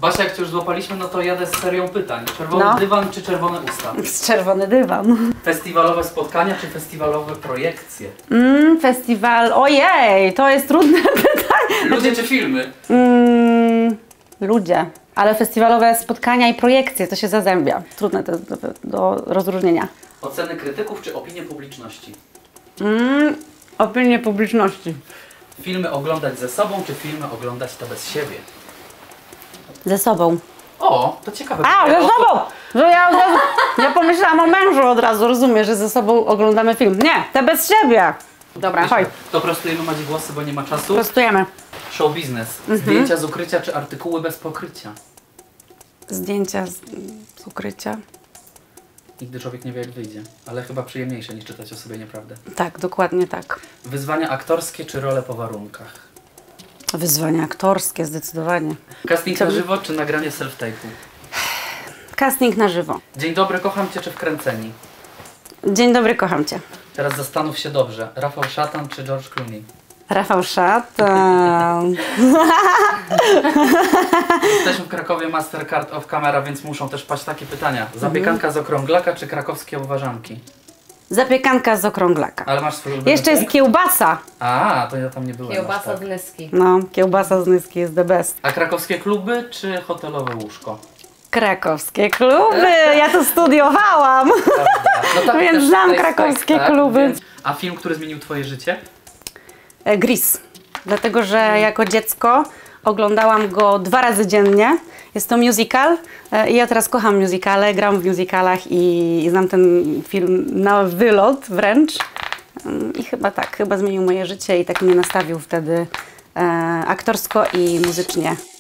Basia, jak cię już złapaliśmy, no to jadę z serią pytań. Czerwony dywan czy czerwone usta? Czerwony dywan. Festiwalowe spotkania czy festiwalowe projekcje? Festiwal... Ojej, to jest trudne pytanie. Ludzie czy filmy? Ludzie. Ale festiwalowe spotkania i projekcje, to się zazębia. Trudne to jest do rozróżnienia. Oceny krytyków czy opinie publiczności? Opinie publiczności. Filmy oglądać ze sobą czy filmy oglądać to bez siebie? Ze sobą. O, to ciekawe. Ze sobą! Że ja pomyślałam o mężu od razu, rozumiem, że ze sobą oglądamy film. Nie, te bez siebie. Dobra, chodź. To prostujemy Madzi głosy, bo nie ma czasu. Prostujemy. Show biznes. Zdjęcia z ukrycia czy artykuły bez pokrycia? Zdjęcia z ukrycia. Nigdy człowiek nie wie, jak wyjdzie, ale chyba przyjemniejsze niż czytać o sobie nieprawdę. Tak, dokładnie tak. Wyzwania aktorskie czy role po warunkach? Wyzwania aktorskie, zdecydowanie. Casting na żywo czy nagranie self-tape'u? Casting na żywo. Dzień dobry, kocham cię czy wkręceni? Dzień dobry, kocham cię. Teraz zastanów się dobrze. Rafał Szatan czy George Clooney? Rafał Szatan. Jesteśmy w Krakowie Mastercard of Camera, więc muszą też paść takie pytania. Zapiekanka z okrąglaka czy krakowskie obwarzanki? Zapiekanka z okrąglaka. Ale masz swój ulubiony Jeszcze jest punkt? kiełbasa. A, to ja tam nie byłem. Kiełbasa aż z tak. Nyski. No, kiełbasa z Nyski jest the best. A krakowskie kluby czy hotelowe łóżko? Krakowskie kluby, ja tu studiowałam. No tak, Więc też znam tutaj krakowskie kluby. Więc... A film, który zmienił twoje życie? Gris. Dlatego, że jako dziecko oglądałam go 2 razy dziennie. Jest to musical i ja teraz kocham musicale, gram w musicalach i znam ten film na wylot wręcz. I chyba zmienił moje życie i tak mnie nastawił wtedy aktorsko i muzycznie.